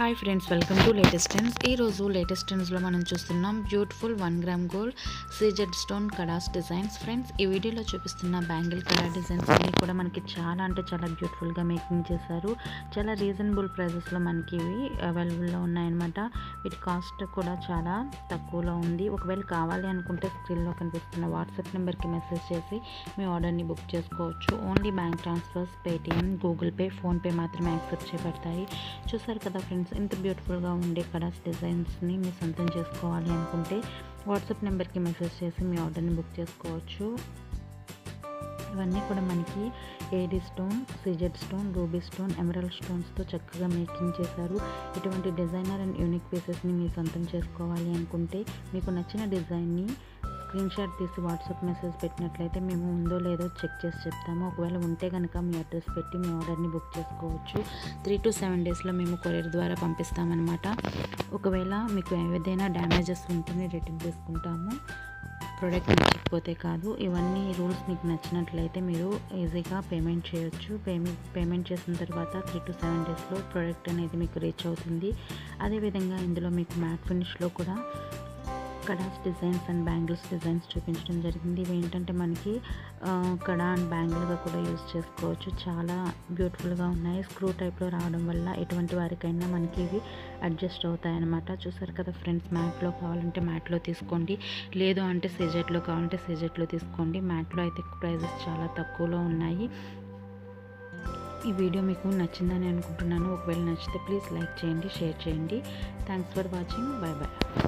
Hi friends, welcome to latest trends. ఈరోజు latest ట్రెండ్స్లో మనం చూస్తున్నాం beautiful 1 gram gold CZ stone kadas designs. Friends, ఈ వీడియోలో చూపిస్తున్న బ్యాంగిల్ కడా డిజైన్స్ అన్నీ కూడా మనకి చాలా బ్యూటిఫుల్గా మేకింగ్ చేశారు. చాలా రీజనబుల్ ప్రైజెస్లో మనకి ఇవి అవైలబుల్లో ఉన్నాయన్నమాట. వీటి కాస్ట్ కూడా చాలా తక్కువలో ఉంది. ఒకవేళ కావాలి అనుకుంటే స్క్రీన్లో కనిపిస్తున్న వాట్సాప్ నెంబర్కి మెసేజ్ చేసి మీ ఆర్డర్ని బుక్ చేసుకోవచ్చు. Only bank transfers, Paytm, Google Pay, PhonePe మాత్రమే యాక్సెప్ట్ చేయబడతాయి. చూసారు కదా ఫ్రెండ్స్, ఇంత బ్యూటిఫుల్గా ఉండే కడాస్ డిజైన్స్ని మీరు సొంతం చేసుకోవాలి అనుకుంటే వాట్సాప్ నెంబర్కి మెసేజ్ చేసి మీ ఆర్డర్ని బుక్ చేసుకోవచ్చు. ఇవన్నీ కూడా మనకి AD stone, CZ stone, ruby stone, emerald స్టోన్స్తో చక్కగా మేకింగ్ చేశారు. ఇటువంటి డిజైనర్ అండ్ యూనిక్ పీసెస్ని మీరు సొంతం చేసుకోవాలి అనుకుంటే మీకు నచ్చిన డిజైన్ని స్క్రీన్ షాట్ తీసి వాట్సాప్ మెసేజ్ పెట్టినట్లయితే మేము ఉందో లేదో చెక్ చేసి చెప్తాము. ఒకవేళ ఉంటే కనుక మీ అడ్రస్ పెట్టి మీ ఆర్డర్ని బుక్ చేసుకోవచ్చు. 3 to 7 డేస్లో మేము కొరియర్ ద్వారా పంపిస్తామన్నమాట. ఒకవేళ మీకు ఏదైనా డ్యామేజెస్ ఉంటేనే రిటర్న్ తీసుకుంటాము, ప్రోడక్ట్ నచ్చకపోతే కాదు. ఇవన్నీ రూల్స్ మీకు నచ్చినట్లయితే మీరు ఈజీగా పేమెంట్ చేయొచ్చు. పేమెంట్ చేసిన తర్వాత 3 to 7 డేస్లో ప్రోడక్ట్ అనేది మీకు రీచ్ అవుతుంది. అదేవిధంగా ఇందులో మీకు మ్యాట్ ఫినిష్లో కూడా kadas designs and bangles designs చూపించడం జరిగింది. ఇవి ఏంటంటే మనకి కడా అండ్ బ్యాంగిల్గా కూడా యూజ్ చేసుకోవచ్చు. చాలా బ్యూటిఫుల్గా ఉన్నాయి. స్క్రూ టైప్లో రావడం వల్ల ఎటువంటి వారికైనా మనకి ఇవి అడ్జస్ట్ అవుతాయి అన్నమాట. చూసారు కదా ఫ్రెండ్స్, మ్యాట్లో కావాలంటే మ్యాట్లో తీసుకోండి, లేదు అంటే సీజెట్లో కావాలంటే సీజెట్లో తీసుకోండి. మ్యాట్లో అయితే ప్రైజెస్ చాలా తక్కువలో ఉన్నాయి. ఈ వీడియో మీకు నచ్చిందని అనుకుంటున్నాను. ఒకవేళ నచ్చితే ప్లీజ్ లైక్ చేయండి, షేర్ చేయండి. Thanks for watching. Bye bye.